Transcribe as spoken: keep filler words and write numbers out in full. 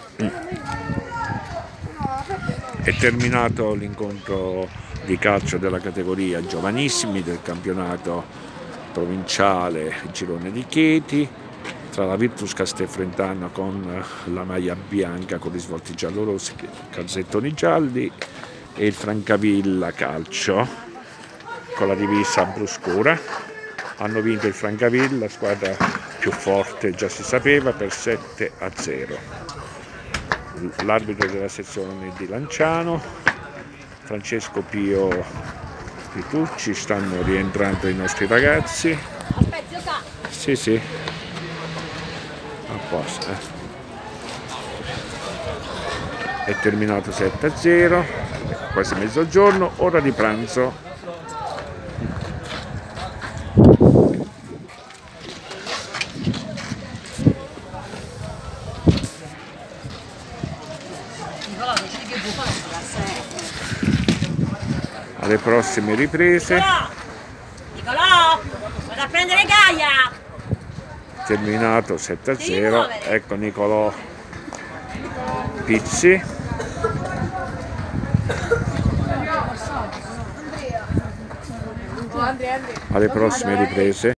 È terminato l'incontro di calcio della categoria giovanissimi del campionato provinciale Girone di Chieti tra la Virtus Castelfrontana con la maglia bianca con risvolti giallorossi, calzettoni gialli, e il Francavilla Calcio con la divisa blu scura. Hanno vinto il Francavilla, squadra più forte, già si sapeva, per sette a zero. L'arbitro della sezione di Lanciano, Francesco Pio Pitucci. Stanno rientrando i nostri ragazzi. Sì, sì, a posto. Eh. È terminato sette a zero, quasi mezzogiorno, ora di pranzo. Alle prossime riprese. Nicolò, Nicolò, vado a prendere Gaia. Terminato sette a zero. Ecco Nicolò Pizzi. Alle prossime riprese.